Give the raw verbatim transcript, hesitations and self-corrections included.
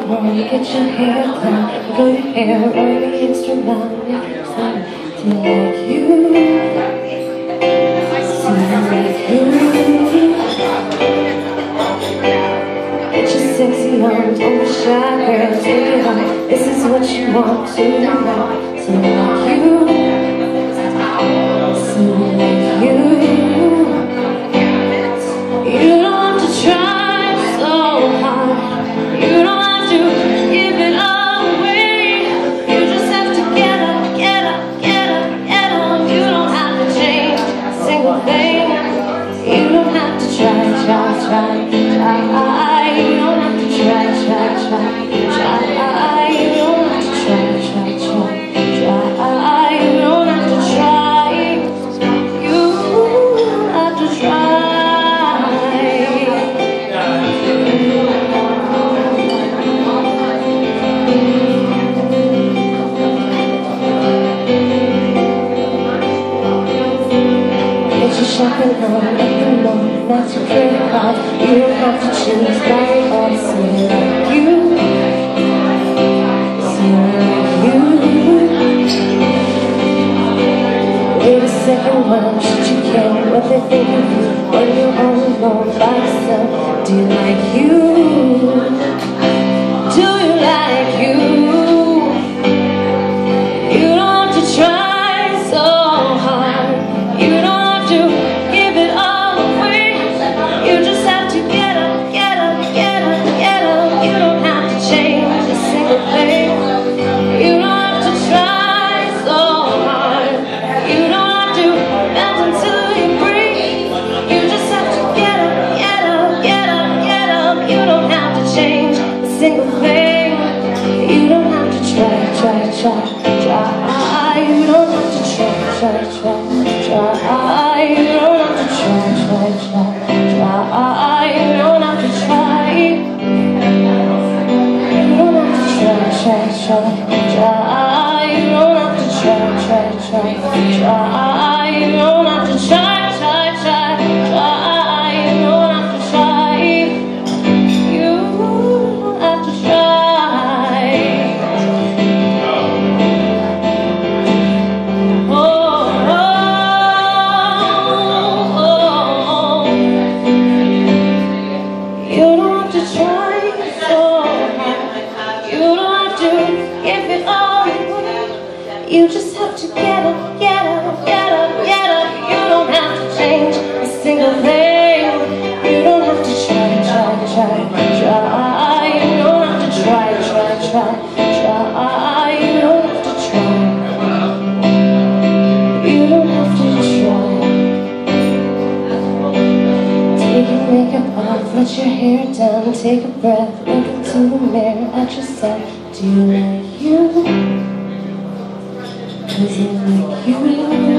room, get your hair done, blow your hair, roll the instrument. Do you like you? Do you like you? Get your sexy arms, don't be shy, girl, take it on. This is what you want to do. So like you, so like you. You don't have to try so hard. You don't have to give it all away. You just have to get up, get up, get up, get up. You don't have to change a single thing. You don't have to try, try, try, try. You don't have to try, try, try, try. You don't have to try, try, try, try. You don't have to try. You have to try. Shopping on every month, that's your credit card. You don't have to choose that or say like you, say like you. Wait a second, why should you care what they think of you when you're all alone by yourself? Do you like you? Do you like you? You don't have to try so hard. You don't give it all away. You just have to get up, get up, get up, get up. You don't have to change a single thing. You don't have to try so hard. You don't have to bend until you breathe. You just have to get up, get up, get up, get up. You don't have to change a single thing. You don't have to try, try, try, try. You don't have to try, try, try, try. You don't have to try, try, try, try. You don't have to try. You don't have to try, try, try, try. You don't have to try, try, try, try. You don't have to try, try, try, try. You don't have to try. You don't have to try. You just have to get up, get up, get up, get up. You don't have to change a single thing. You don't have to try, try, try, try. You don't have to try, try, try, try. You don't have to try. You don't have to try. Take your makeup off, let your hair down, take a breath, look into the mirror at yourself. Do you like you? Does it like you?